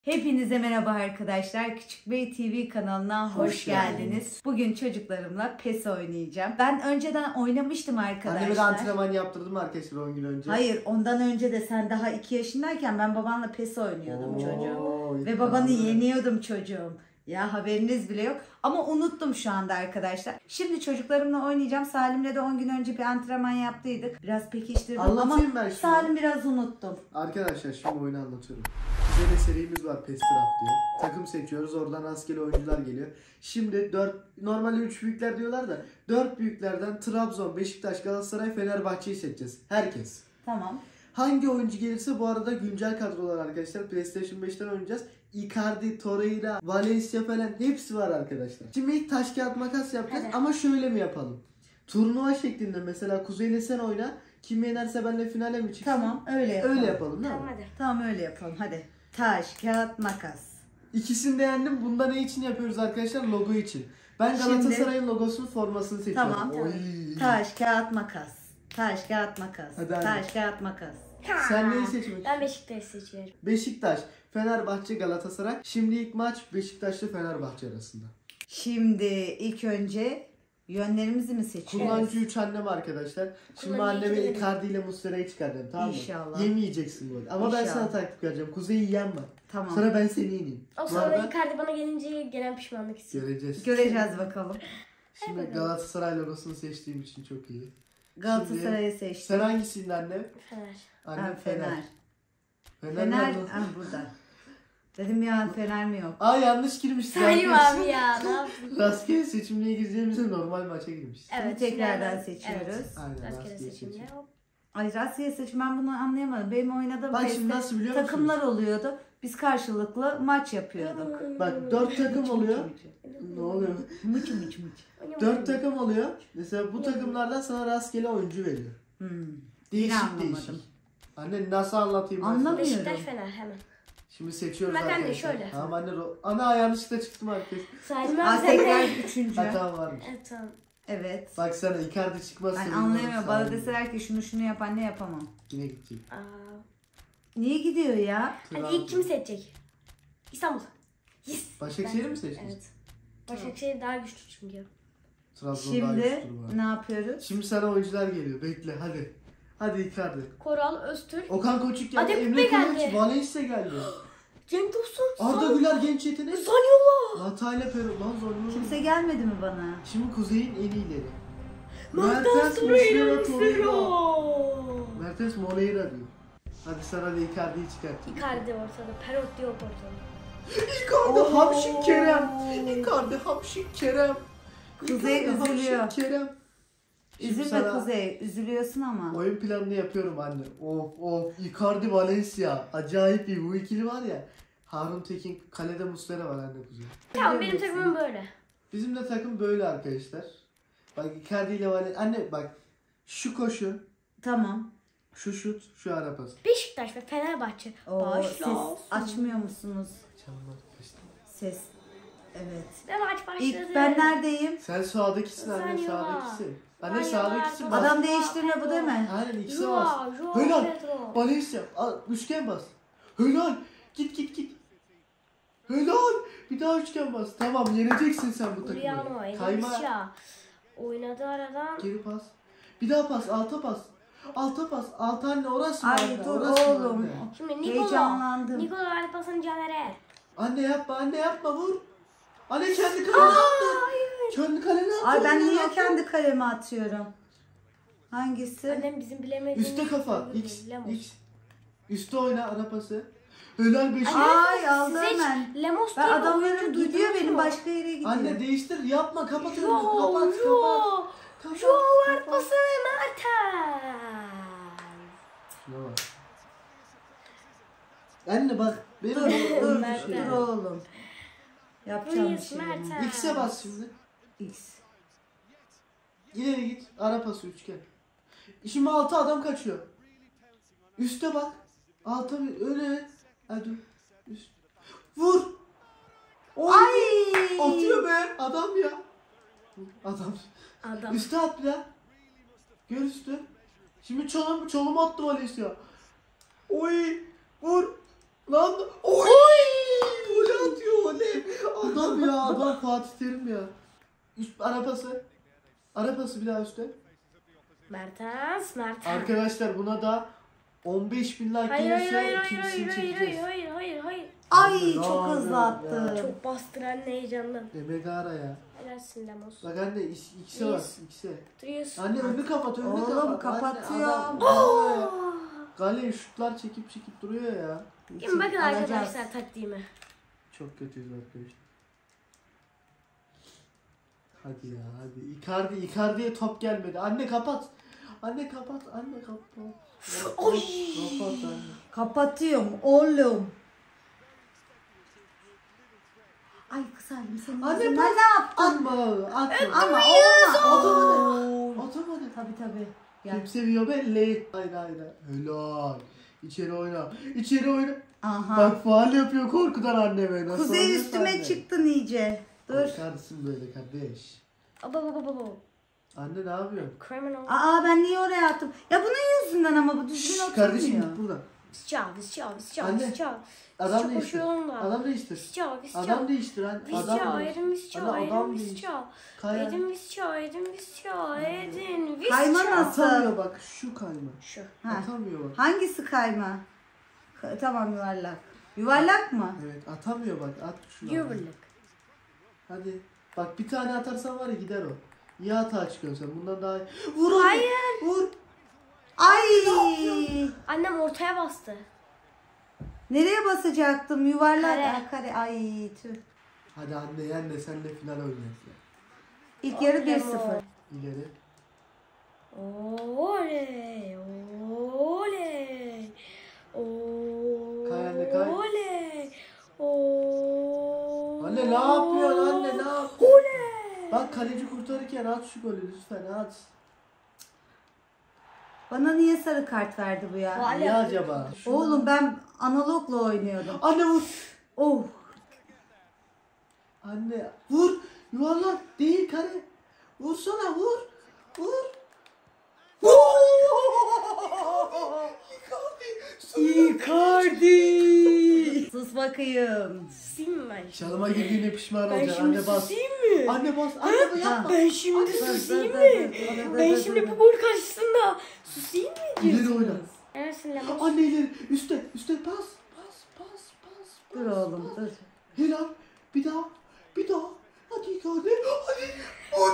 Hepinize merhaba arkadaşlar. Küçük Bey TV kanalına hoş geldiniz. Bugün çocuklarımla PES oynayacağım. Ben önceden oynamıştım arkadaşlar. Anneme de antrenman yaptırdım arkadaşlar 10 gün önce. Hayır, ondan önce de sen daha 2 yaşındayken ben babanla PES oynuyordum çocuğum. Ve babanı yeniyordum çocuğum. Ya haberiniz bile yok. Ama unuttum şu anda arkadaşlar. Şimdi çocuklarımla oynayacağım. Salim'le de 10 gün önce bir antrenman yaptıydık. Biraz pekiştirdim ama Salim biraz unuttum. Arkadaşlar şimdi oyunu anlatıyorum. Bize de serimiz var PES Draft diye. Takım seçiyoruz. Oradan rastgele oyuncular geliyor. Şimdi normalde 3 büyükler diyorlar da 4 büyüklerden Trabzon, Beşiktaş, Galatasaray, Fenerbahçe'yi seçeceğiz. Herkes. Tamam. Hangi oyuncu gelirse bu arada güncel kadrolar arkadaşlar. PlayStation 5'ten oynayacağız. Icardi, Torreira, Valencia falan hepsi var arkadaşlar. Şimdi ilk taş kağıt makas yapacağız ama şöyle mi yapalım? Turnuva şeklinde mesela Kuzey'le sen oyna. Kim yenerse benle finale mi çıksın? Tamam, öyle yapalım. Öyle yapalım değil mi? Hadi. Tamam, öyle yapalım. Hadi. Taş, kağıt, makas. İkisini de yendim. Bunda ne için yapıyoruz arkadaşlar? Logo için. Ben Galatasaray'ın logosunun formasını seçiyorum. Tamam. Oy. Taş, kağıt, makas. Taş, kağıt, makas. Hadi, hadi. Taş, kağıt, makas. Sen neyi seçmek? Ben Beşiktaş'ı seçiyorum. Beşiktaş, Fenerbahçe, Galatasaray. Şimdi ilk maç Beşiktaş'la Fenerbahçe arasında. Şimdi ilk önce yönlerimizi mi seçiyoruz? Kullanıcı 3 annem arkadaşlar. Şimdi Kullanıcı anneme benim. Icardi ile Muslera'yı çıkaracağım, tamam mı? İnşallah. Yemeyeceksin bu arada. Ama ben İnşallah. sana taktik vereceğim. Kuzey'i yenme. Tamam. Sonra ben seni yeneyim. O Bu sonra arada Icardi bana gelince gelen pişmanlık istiyorum. göreceğiz. Göreceğiz bakalım. Şimdi Galatasaray logosunu seçtiğim için çok iyi. Galatasaray'ı seçtim. Sen hangisiydin anne? Fener. Annem Ha, Fener. Fener Fener. nerede? Ha, burada. Dedim ya, Fener mi yok? Aa, yanlış girmişiz. Salim arkadaşlar. abi ya, ne yaptın? Rastgele seçimliğe gireceğimize normal maça girmişiz. Şimdi tekrardan seçiyoruz. Aynen, Rastgele rastgele seçimle. seçim. Hop. Ay, rastgele seçim, ben bunu anlayamadım. Benim oynadığım Bak PES'te şimdi nasıl biliyor musunuz? takımlar oluyordu. Biz karşılıklı maç yapıyorduk. Bak 4 takım oluyor. Ne oluyor? Mıçı mıçı. 4 takım oluyor. Mesela bu takımlardan sana rastgele oyuncu veriyor. Değişik anlamadım. değişik. Anne nasıl anlatayım ben sana? Anlamıyorum. Beşiktaş Fener hemen. Şimdi seçiyoruz Bak anne, arkadaşlar. şöyle. Tamam anne. Ana yanlışlıkla çıktım arkadaşlar. Salim Aa, abi sen tekrar de. üçüncü. Hatam varmış. Evet tamam. Evet. Bak sana Icardi çıkmaz. Ben seviniyorum, anlayamıyorum. sağ Bana olun. deseler ki şunu yap anne, yapamam. Yine gidecek. Aa. Niye gidiyor ya? Hadi ilk kim seçecek? İstanbul. Yes. Başakşehir'i mi seçtin? Evet. Başakşehir daha güçlü çünkü. Trabzon daha Şimdi güçlüdür bu arada. ne yapıyoruz? Şimdi sana oyuncular geliyor. Bekle hadi. Hadi Icardi. Koral, Öztürk, Okan Koçuk geldi. Adem Emre Kupe Kılıç. geldi. Valencia geldi. Cenk Tosun, Arda Güler genç yetenek. Zanyola. Hatayla Peru. Lan Zanyola. Kimse gelmedi mi bana? Şimdi Kuzey'in en iyileri. Mertens Torreira. Mertens Moreira diyor. Hadi sana da Icardi'yi çıkartayım. Icardi ortada, Perotti yok ortada. Icardi Hamşik Kerem. Icardi Hamşik Kerem. Kuzey Icardi, üzülüyor. Hamşik Kerem. Şimdi Üzülme sana Kuzey. Üzülüyorsun ama. oyun planını yapıyorum anne. Of Icardi Valencia. Acayip iyi. Bu ikili var ya. Harun Tekin, kalede Muslera var anne Kuzey. Tamam, benim Biliyor musun? takımım böyle. Bizim de takım böyle arkadaşlar. Bak Icardi ile Valencia. Anne bak. Şu koşu, Tamam. şu şut, şu ara pas. Beşiktaş ve Fenerbahçe. O ses Başlasın. açmıyor musunuz? Çalmak işte. Ses. Evet. Ve maç başladı. İlk ben neredeyim? Sen sağdakisin anne, Zanyola. sağdakisin. Anne Zanyola. sağdakisin. Adam Bas. değiştirme bu değil mi? Aynen ikisi Joao, bas. Joao Helal. Pedro. Valencia. Üçgen bas. Helal. Git. Helal. Bir daha üçgen bas. Tamam, yeneceksin sen bu Giuliano, takımı. Kayma. Elisha. Oynadı aradan. Geri pas. Bir daha pas. Alta pas. Alta pas. Alta anne, orası mı Ay anne? dur Orası mı oğlum. anne? Şimdi Nikola. Heyecanlandım. Nikola verdi pasını Caner'e. Anne yapma vur. Anne kendi kalene attı. Kendi kalene attı. Ay ben Oraya niye attı. kendi kaleme atıyorum? Hangisi? Annem bizim bilemediğimiz. Üste kafa. X. Lemos. X. Üste oyna ara pası. Helal beşik. Ay aldı Size hiç hemen. Lemos Ben diye bir adamların oyuncu duyuyor duydunuz benim, mu? başka yere gidiyor. Anne değiştir. Yapma. Kapat önünü. Joao, Kapat. Kapat. Joao ver pasını Mertens. Şuna bak. Anne bak. Benim Dur oyun Mertens. şey. dur oğlum. Yapacağım bir Luis şey. yok. Mertens. X'e bas şimdi. X. İleri git. Ara pası üçgen. Şimdi altı adam kaçıyor. Üste bak. Alta bir öyle. Hadi dur. Üst. Vur. Oy. Ay! Atıyor be. Adam ya. Adam. Adam. Üste at bir daha. Gör üstü. Şimdi çalım attı Valencia. Oy. Vur. Lan. Oy. Fatih Terim ya. Üst arapası. Arapası bir daha üstte. Mertens. Arkadaşlar buna da 15.000 like Hayır hayır gelirse hayır hayır ikincisini hayır hayır çekeceğiz. hayır hayır hayır. Ay Anne, çok ne hızlı yapıyorsun attı. ya? Çok bastıran heyecandan. Demek ara ya. Helalsin Lemos. Bak anne ikisi var. Yes. İkisi. Duruyorsun. Anne önünü kapat, önünü kapat. Oğlum Anne, kapatıyorum. adam duruyor ya. Galeye şutlar çekip duruyor ya. Şimdi bakın Alacağız. arkadaşlar taktiğime. Çok kötüyüz arkadaşlar. Hadi ya hadi. Icardi'ye top gelmedi. Anne kapat. Anne kapat. Anne kapat. Oy. Kapat anne. Kapatıyorum oğlum. Ay kızardım senin Anne yüzünden bak. ne yaptın? Atma atma. Ama olma. Atamadı. Atamadı. Tabii. Gel. Kim seviyor belli. Haydi. Helal. İçeri oyna. İçeri oyna. Aha. Bak faal yapıyor korkudan anneme. Nasıl Kuzey oynuyorsa üstüme anne. çıktın iyice. Dur. Korkarsın böyle kardeş. Baba. Anne ne yapıyorsun? Criminal. Aa ben niye oraya attım? Ya bunun yüzünden ama bu düzgün oturmuyor. Kardeşim git buradan. Visca. Anne. Adam Çok değiştir. hoşuma Adam değiştir. Visca. Adam değiştir anne. Adam değiştir. Adam değiştir. Kay anne. Kayma nasıl? Atamıyor bak şu kayma. Şu. Ha. Atamıyor bak. Hangisi kayma? Tamam yuvarlak. Yuvarlak mı? Evet atamıyor bak at şunu. Yuvarlak. Hadi. Bak bir tane atarsan var ya gider o. İyi hata çıkıyorsun sen bundan daha iyi. Vur anne. Hayır. Vur. Ay! Annem ortaya bastı. Nereye basacaktım? Yuvarlak. Kare. Kare. Ay tüh. Hadi anne yen de senle final oynayacağız ya. İlk yarı Okey, 1-0. İleri. Oley. Oley. Kay anne, kay. Oley. Anne ne yapıyorsun anne ne yapıyorsun? Oley. Bak kaleci kurtarırken at şu golü lütfen at. Bana niye sarı kart verdi bu ya? Vay. Niye acaba? Oğlum ben analogla oynuyordum. Anne vur. Oh. Anne vur. Yuvarlak değil kare. Vursana vur. Vur. Icardi. Sus bakayım. Susayım ben şimdi. Çalıma girdiğine pişman Ben olacaksın. şimdi Anne bas. susayım mı? Anne bas. Anne bu yapma. Ben şimdi Dur, susayım dur, mı? dur, dur, Ben dur, şimdi dur. bu gol karşısında susayım mı İleri diyorsunuz? oyna. Neresin Lemos? Anne ileri. Üste. Pas. Dur oğlum dur. Helal. Bir daha. Hadi Icardi. Hadi. Vur.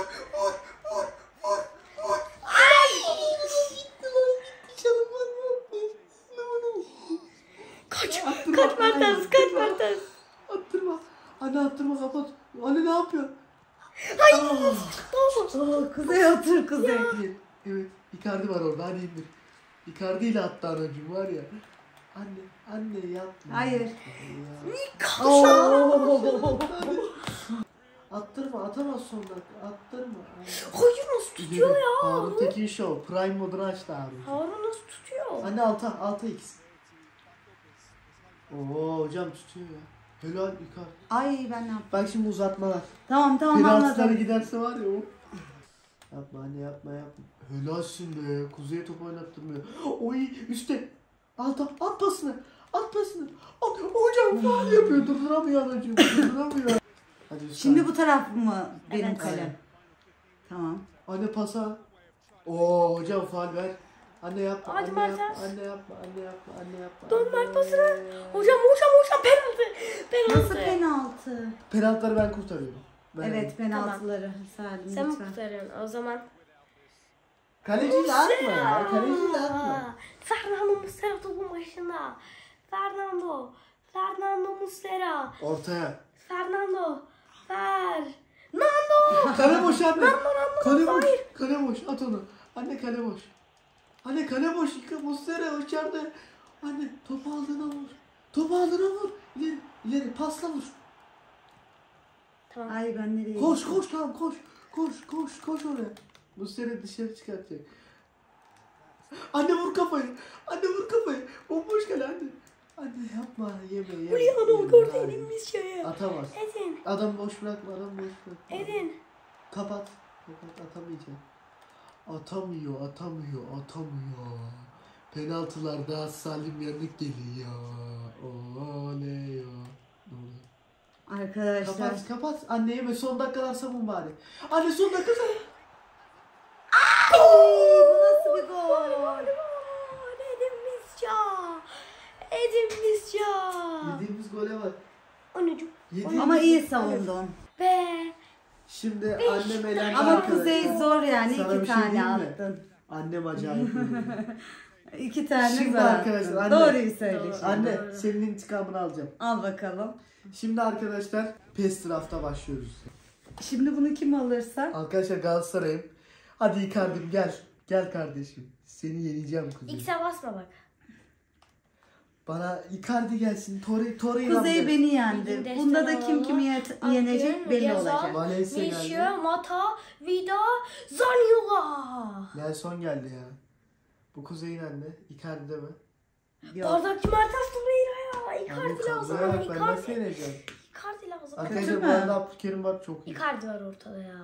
Kaç Attırma. Mertens. Attırma. Anne attırma kapat. Anne ne yapıyor? Oh, kuzey otur kuzey. Evet. Icardi var orada. Hadi indir. Icardi ile attı anacığım var ya. Anne yapma. Hayır. Ya. Oo. Attırma. Atamaz son dakika. Attırma. Hayır nasıl tutuyor İleri. ya? Harun Tekin Show. Prime modunu açtı Harun. Harun nasıl tutuyor? Anne alta x. Oo hocam tutuyor ya. Helal Icardi. Ay ben ne yaptım? Bak şimdi uzatmalar. Tamam Penaltılara anladım. giderse var ya o. Yapma anne yapma. Helalsin be. Kuzey'e top oynattırmıyor. Oy üstte. Alta at pasını. At. Hocam faal yapıyor. Durduramıyor anacığım. Durduramıyor. Hadi üstte. Şimdi bu taraf mı benim Evet. kalem? Aynen. Tamam. Anne pasa. Oo hocam faal ver. Anne yapma. Hadi Anne yapma. Mertens. Anne yapma. Dön Mert pasına. Hocam penaltı. Nasıl penaltı? Penaltıları ben kurtarıyorum. Evet penaltıları. Salim Sen mi lütfen. kurtarıyorsun? O zaman. Kaleciyle atma ya. Kaleciyle atma. Fernando Muslera topun başında. Fernando Muslera. Ortaya. Fernando. Kale boş anne. Kale boş. At onu. Anne kale boş. Anne kale boş. Muslera içeride. Anne topu aldığına vur. İleri pasla vur. Tamam. Ay ben nereye? Koş tamam koş. Koş oraya. Muslera dışarı çıkartacak. Anne vur kafayı. Bomboş kale anne. Anne yapma yeme. Uliano gol edilmiş şeye. Atamaz. Edin. Adam boş bırakma. Edin. Kapat atamayacak. Atamıyor. Penaltılarda Salim Yanık geliyor. Oley ya. Ne oluyor? Arkadaşlar. Kapat. Anne yeme, son dakikalar savun bari. Anne son dakika savun. Bu nasıl bir gol? Edin Misca. Yediğimiz gole bak. Anneciğim. Ama iyi savundun. Be. Şimdi annem elendi Ama arkadaşlar. Kuzey zor yani, Sana 2 bir şey tane diyeyim mi? attın. Annem acayip iyi. 2 tane Şimdi zor arkadaşlar, attın. anne. Doğruyu söyle şimdi. Anne senin intikamını alacağım. Al bakalım. Şimdi arkadaşlar PES draft'a başlıyoruz. Şimdi bunu kim alırsa? Arkadaşlar Galatasaray'ım. Hadi Icardi'm gel. Gel kardeşim. Seni yeneceğim Kuzey. X'e basma bak. Bana Icardi gelsin. Torreira Kuzey beni Bilgin yendi. destek Bunda da kim alalım. kimi yenecek Akgün, belli Gezal, olacak. Valencia geldi. Mişe, Mata, Vida, Zaniolo. Nelson geldi ya. Bu Kuzey'in anne. Icardi de mi? Yok. Bardakçı Mertas Torreira ya. Anne Icardi lazım. kadroya bak, ben nasıl Icardi. yeneceğim? Icardi lazım. Arkadaşlar bu mü? arada Abdülkerim bak çok iyi. Icardi var ortada ya.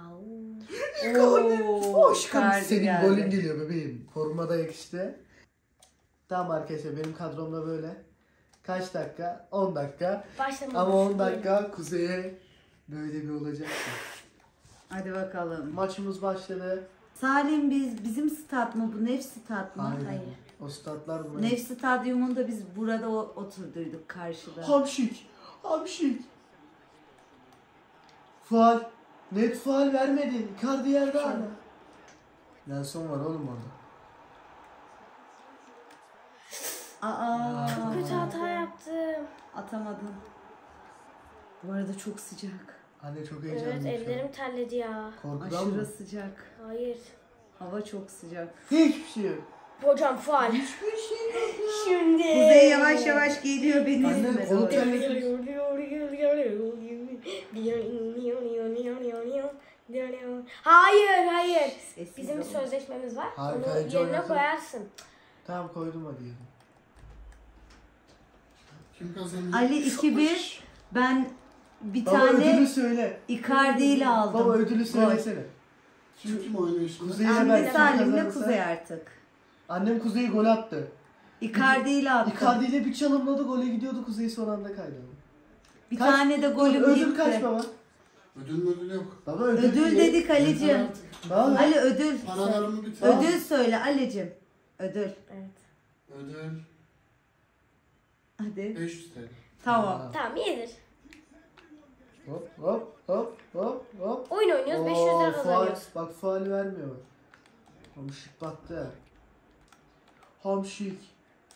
Hoş Icardi senin geldi. golün geliyor bebeğim. Forma da yakıştı. Tamam arkadaşlar benim kadrom da böyle. Kaç dakika? 10 dakika. Başlamadı. Ama 10 dakika Kuzey'e böyle bir olacak. Hadi bakalım. Maçımız başladı. Salim bizim stat mı bu? Nef stat mı? Aynen. Hayır. O statlar mı? Nef stadyumunda biz burada oturduyduk karşıda. Hamşik. Hamşik. Faal. Net faal vermedin. Icardi yerde hala. Nelson var oğlum orada. Aa, Çok kötü hata yaptım. atamadın. Bu arada çok sıcak. Anne çok Evet heyecanlıyım şu an. ellerim terledi ya. Korkudan Aşırı mı? sıcak. Hayır. Hava çok sıcak. Hiçbir şey yok. Hocam faal. Hiçbir şey yok. Şimdi. Kuzey yavaş yavaş geliyor beni Anne, izle. kolu doğru. Hayır. Sessiz Bizim bir olun. sözleşmemiz var. Hayır, Onu kaleci yerine oynasın. koyarsın. Tamam koydum hadi yerine. Kim kazandı? Ali 2-1. Ben bir Baba tane ödülü söyle. Icardi ile aldım. Baba ödülü Gol. söylesene. Kim oynuyor şimdi? Kuzey Anne belki Salim'le kazanırsa. Kuzey artık. Annem Kuzey'e gol attı. Icardi ile attım. Icardi ile bir çalımladı, gole gidiyordu, Kuzey son anda kaydı. Bir Kaç- tane de golüm Ödül gitti. kaç baba? Ödül yok. Baba Ödül değil. dedik Ali'cim. Baba. Ali ödül. Paralarımı bitir. Ödül söyle Ali'cim. Ödül. Evet. Ödül Hadi. 500 TL. Tamam. Tamam iyidir. Hop hop hop hop hop. Oyun oynuyoruz 500 lira faul. kazanıyoruz. Bak faal vermiyor bak. Hamşik battı. Hamşik.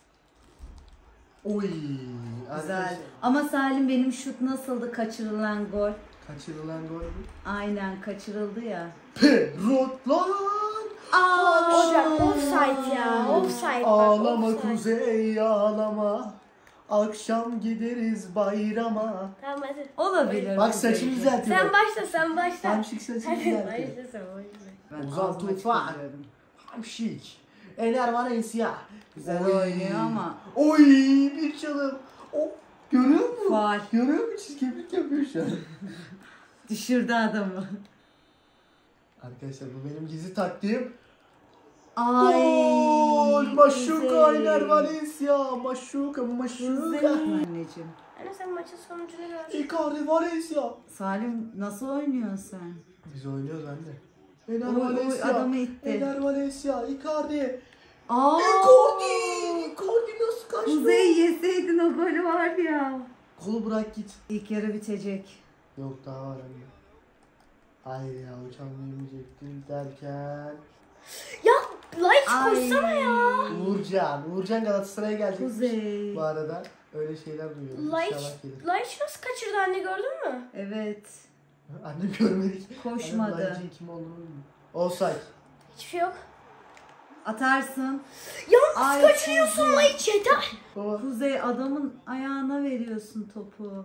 Oy. Güzel. Arkadaşlar, Ama Salim benim şut nasıldı kaçırılan gol? kaçırılan gol mü? Aynen kaçırıldı ya. Perot lan. Hocam offside ya. Offside bak. Ağlama offside. Kuzey ağlama. Akşam gideriz bayrama. Tamam hadi. Olabilir. Bak Kuzey. saçını düzeltiyor. Sen başla sen başla. Hamşik saçını Hadi düzeltiyor. başla sen başla. Ben Ozan ağzıma Tufan. çıkarıyorum. Hamşik. Ener Valencia. Güzel Oy. oynuyor ama. Oy bir çalım. Oh, görüyor musun? Faul. Görüyor musun? Çizgilik yapıyor şu an. Düşürdü adamı. Arkadaşlar bu benim gizli taktiğim. Ay. Gol! Maşuka Kuzey. Ener Valencia. Maşuka. Kuzey anneciğim. Anne sen maçın sonucunu gör. Icardi Valencia. Salim nasıl oynuyorsun sen? Biz oynuyoruz anne. Ener Oy, oy, Valencia. adamı itti. Ener Valencia. Icardi. Aa. Icardi nasıl kaçtı? Kuzey yeseydin o golü var ya. Kolu bırak git. İlk yarı bitecek. Yok daha var anne. Hayır ya uçan yemeyecektim derken. Ya like Ay. koysana ya. Uğurcan Galatasaray'a gelecek. Kuzey. Bu arada öyle şeyler duyuyorum. Like, İnşallah gelir. like nasıl kaçırdı anne gördün mü? Evet. Annem görmedik. Koşmadı. Annem Like'in kim olduğunu bilmiyor. Offside. Hiçbir şey yok. Atarsın. Ya Ay, nasıl kaçırıyorsun Kuzey. like yeter. Baba. Kuzey adamın ayağına veriyorsun topu.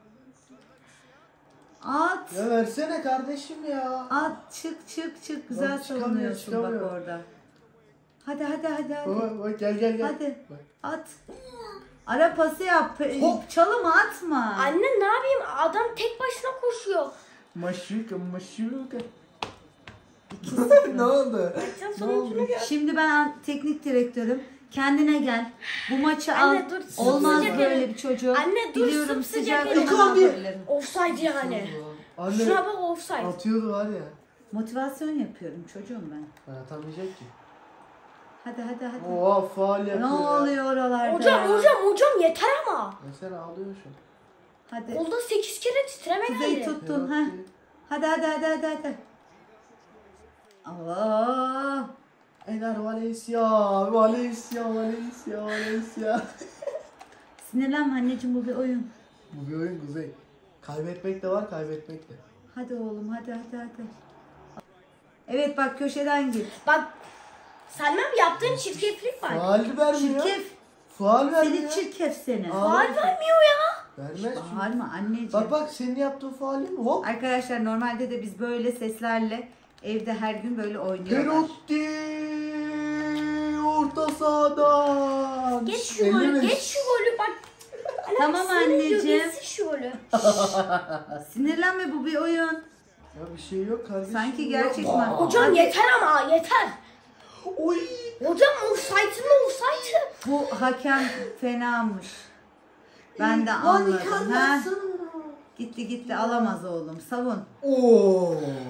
At. Ya versene kardeşim ya. At çık. Güzel Bak, çıkamıyor, savunuyorsun bak çıkamıyor. orada. Hadi. Baba bak gel. Hadi. Bak. At. Ara pası yap. Hop. Çalım atma. Anne ne yapayım adam tek başına koşuyor. Maşuka. İkisi. Ne oldu? Maçın Ne sonucunu oldu? gör. Şimdi ben teknik direktörüm. Kendine gel. Bu maçı al. Anne, dur, Olmaz sıcak böyle elim. bir çocuğu. Anne, dur, Biliyorum sıcak sıcak elim. ama ne Icardi. yapabilirim? Offside yani. Anne Şuna bak offside. atıyordu var ya. Motivasyon yapıyorum çocuğum ben. Ben atamayacak ki. Hadi hadi hadi. Oha faal yapıyor. Ne ya. oluyor oralarda Hocam ya? hocam yeter ama. Mesela ağlıyor şu an. Hadi. Kolda 8 kere titreme Kuzeyi geldi. tuttun ha. Penaltı. Hadi hadi hadi hadi hadi. Allah. Ener Valencia. Sinirlenme anneciğim, bu bir oyun. Bu bir oyun Kuzey. Kaybetmek de var, kaybetmek de. Hadi oğlum hadi hadi hadi. Evet bak köşeden git. Bak Selmem yaptığın çirkeflik var. Faal vermiyor. Çirkef. Faal Seni vermiyor. çirkef seni. Faal vermiyor ya. Vermez çünkü. Bağırma anneciğim. Bak senin yaptığın faal mi? Hop. Arkadaşlar normalde de biz böyle seslerle evde her gün böyle oynuyorlar. Perotti orta sahadan. Geç şu golü, 55. geç şu golü bak. Tamam Sinir ediyor, anneciğim. geçsin şu golü. Sinirlenme, bu bir oyun. Ya bir şey yok kardeşim. Sanki gerçek ya. mi? Hocam yeter ama yeter. Oy. Hocam offside'ı mı offside'ı? Bu hakem fenamış. Ben de Lan anladım. Icardi Ha? atsana. Gitti alamaz oğlum. Savun. Oo.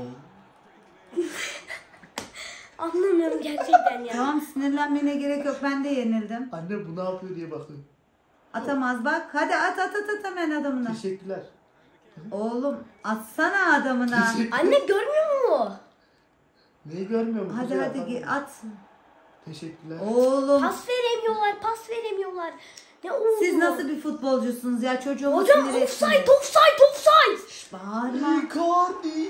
Anlamıyorum gerçekten ya. Tamam, sinirlenmene gerek yok. Ben de yenildim. Anne bu ne yapıyor diye bakın. Atamaz bak. Hadi at hemen adamına. Teşekkürler. Oğlum atsana adamına. Anne görmüyor mu? Neyi görmüyor musun? Hadi Kuzey? hadi at. Teşekkürler. Oğlum Pas veremiyorlar. Ne oldu? siz nasıl bir futbolcusunuz ya, çocuğumu Hocam sinir ettiniz. offside. Bağırma. Icardi.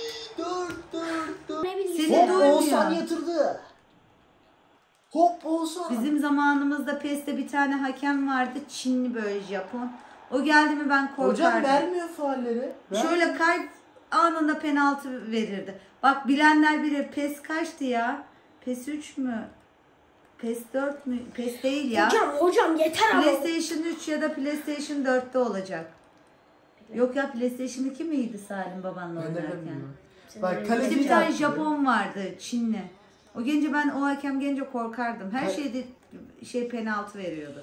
4. Ne bileyim. Seni Hop duymuyor. Oğuzhan yatırdı. Hop Oğuzhan. Bizim zamanımızda PES'te bir tane hakem vardı. Çinli, böyle Japon. O geldi mi ben korkardım. Hocam vermiyor faalleri. Şöyle kalp anında penaltı verirdi. Bak bilenler bilir. PES kaçtı ya? PES 3 mü? PES 4 mü? PES değil ya. Hocam yeter ama. PlayStation 3 ya da PlayStation 4'te olacak. Yok ya, PlayStation 2 miydi Salim babanla Ben de oynarken? bilmiyorum. Bak İşte kaleci bir tane yaptı. Japon vardı, Çinli. O gelince ben o hakem gelince korkardım. Her şeyde penaltı veriyordu.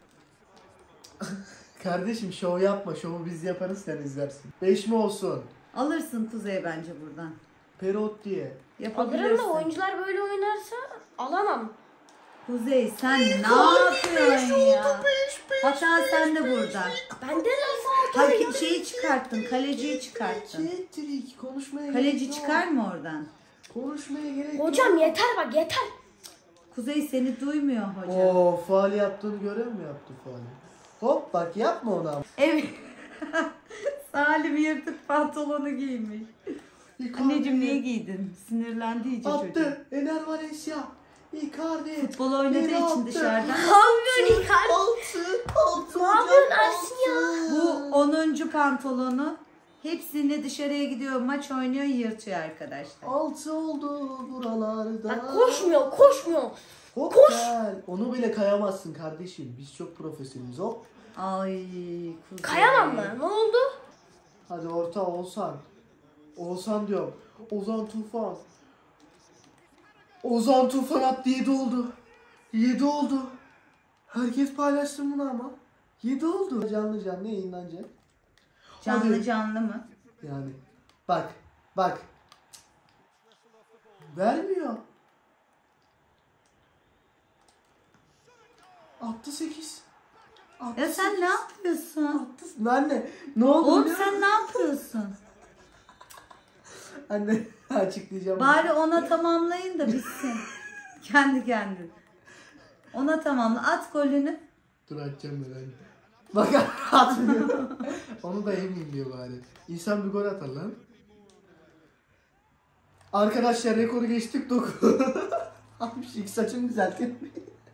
Kardeşim şov yapma. Şovu biz yaparız, sen izlersin. 5 mi olsun? Alırsın Kuzey bence buradan. Perotti'ye. Alırım Yapabilirsin. da oyuncular böyle oynarsa alamam. Kuzey sen ne yapıyorsun ya? Hata sende burada. Bende de faul. Şeyi çıkarttın, kaleciyi çıkarttın. Cetrik. Konuşmaya Kaleci gerek yok. çıkar mı oradan? Konuşmaya gerek yok. Hocam yeter bak yeter. Kuzey seni duymuyor hocam. Oo faal yaptığını gören mi yaptı faali? Hop bak yapma ona. Evet. Salim yırtık pantolonu giymiş. Icardi. Anneciğim niye giydin? Sinirlendi iyice çocuk. Attı. Ener Valencia. Icardi. Futbol oynadığı Yine için attı. dışarıdan. Ne yapıyorsun Icardi? Altı. Ne yapıyorsun Ersin ya? Bu 10. pantolonu. Hepsini dışarıya gidiyor, maç oynuyor, yırtıyor arkadaşlar. 6 oldu buralarda. Bak koşmuyor. Hop gel. Onu bile kayamazsın kardeşim. Biz çok profesyoneliz. Hop. Ay Kuzey. Kayamam mı? Ne oldu? Hadi orta Oğuzhan. Oğuzhan diyorum. Ozan Tufan. Ozan Tufan attı, 7 oldu. 7 oldu. Herkes paylaşsın bunu ama. 7 oldu. Canlı yayınlanacak. Canlı Hadi. canlı mı? Yani bak. Vermiyor. Attı 8. Ya sen ne yapıyorsun? Anne ne oldu? Oğlum biliyor sen musun? ne yapıyorsun? Anne açıklayacağım. Bari ona tamamlayın da bitsin. Kendi kendin. Ona tamamla. At golünü. Dur atacağım ben anne. Bak atmıyor. Onu da yemeyeyim diyor bari. İnsan bir gol atar lan. Arkadaşlar rekoru geçtik 9. Abi ilk saçını düzeltin.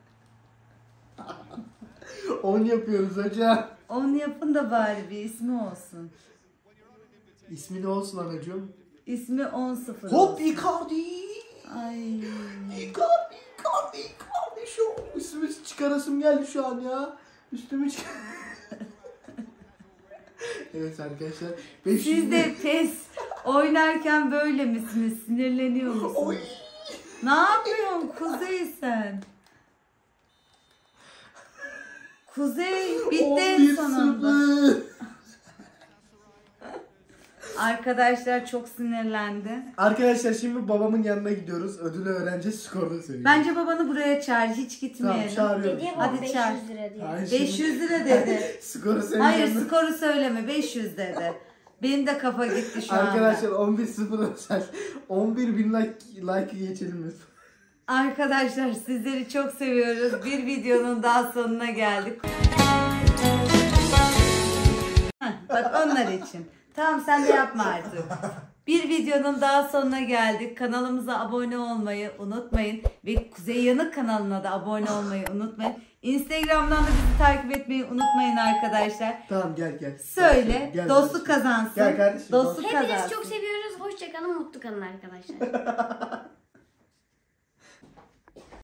10 yapıyoruz hocam. Onu yapın da bari bir ismi olsun. İsmi ne olsun anacığım? İsmi 10-0 Hop olsun. Icardi. Ay. Icardi. Şu üstümü çıkarasım geldi şu an ya. Üstümü çıkar. Evet arkadaşlar. Siz de PES oynarken böyle misiniz? Sinirleniyor musunuz? Oy. Ne yapıyorsun Kuzey sen? Kuzey bitti sonunda. 11-0. Arkadaşlar çok sinirlendi. Arkadaşlar şimdi babamın yanına gidiyoruz. Ödülü öğreneceğiz. Skorunu söyleyeceğiz. Bence babanı buraya çağır. Hiç Tamam gitmeyelim. çağırıyorum. Dedi ya Hadi baba 500 çağır. lira diye. Hayır, şimdi 500 lira dedi. skoru söyleyeceğim. Hayır skoru söyleme. 500 dedi. Benim de kafa gitti şu anda. Arkadaşlar 11-0 özel. 11.000 like geçelim lütfen. Arkadaşlar sizleri çok seviyoruz. Bir videonun daha sonuna geldik. Heh, bak onlar için. Tamam sen de yapma artık. Bir videonun daha sonuna geldik. Kanalımıza abone olmayı unutmayın. Ve Kuzey Yanık kanalına da abone olmayı unutmayın. Instagram'dan da bizi takip etmeyi unutmayın arkadaşlar. Tamam gel. Söyle. Gel, dostluk kardeşim. kazansın. Gel kardeşim, Dostluk Hepinizi kazansın. çok seviyoruz. Hoşçakalın, mutlu kalın arkadaşlar.